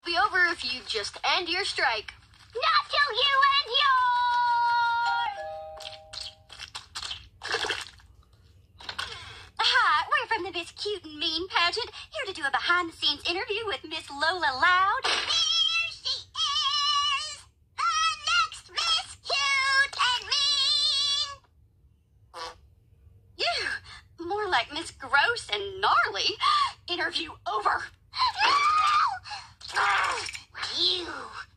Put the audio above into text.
Be over if you just end your strike. Not till you end yours! Hi, we're from the Miss Cute and Mean pageant, here to do a behind-the-scenes interview with Miss Lola Loud. Here she is! The next Miss Cute and Mean! You, more like Miss Gross and Gnarly. Interview over. No! You